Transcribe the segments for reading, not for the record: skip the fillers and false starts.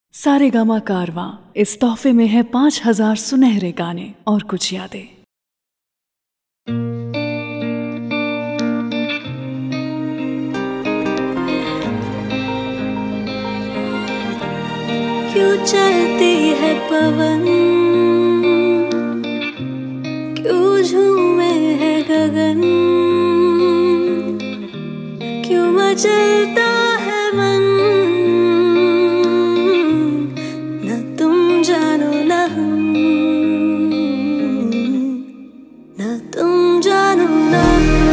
सारेगामा कारवां इस तोहफे में है 5000 सुनहरे गाने और कुछ यादें। क्यों चलती है पवन, क्यों झूमे है गगन, क्यों मचलता है मन, न तुम जानो न हम, न तुम जानो न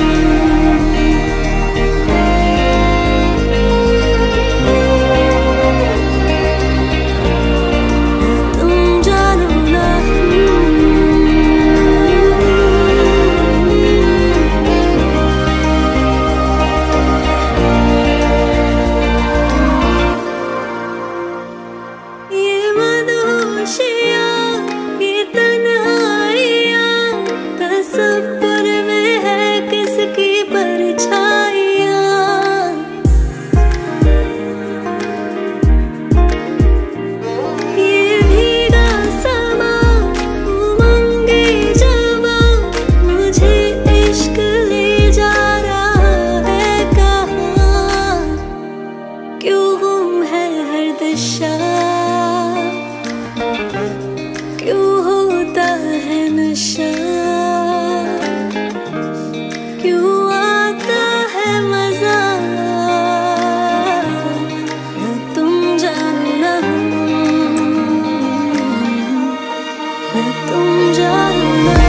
क्यों होता है नशा, क्यों आता है मजा, न तुम जानो न हम, न तुम जानो न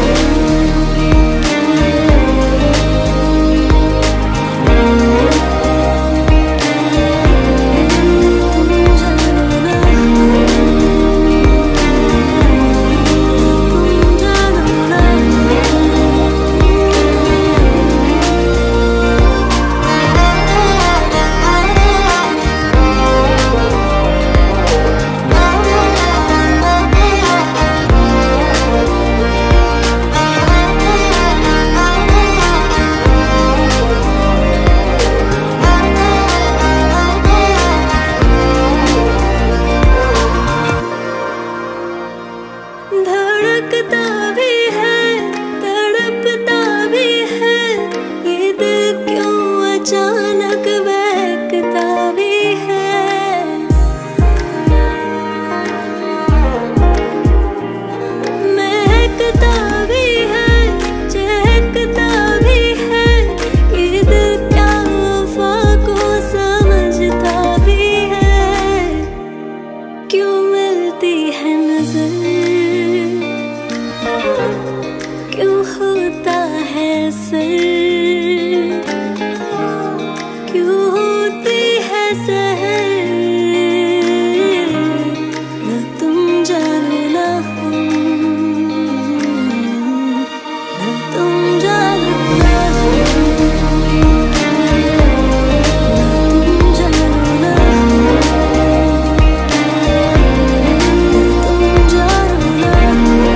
धड़कता भी है, तड़पता भी है, ये दिल क्यों अचानक बहकता भी है। महकता भी है, चहकता भी है, ये दिल क्या वफा को समझता भी है। क्यों मिलती है नजर, क्यों होता है सर, क्यों होती है सहर, न तुम जानो न हम, न तुम जानो न हम, न तुम जानो न हम, न तुम जानो न हम।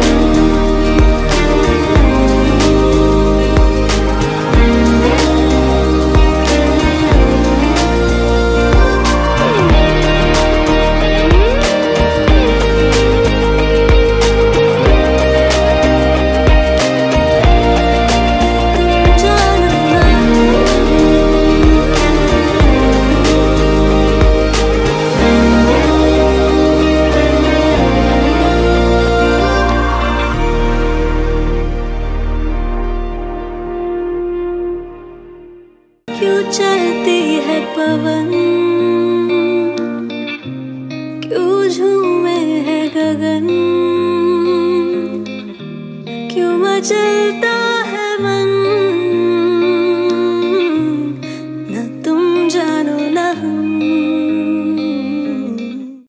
क्यों चलती है पवन, क्यों झूमे है गगन, क्यों मचल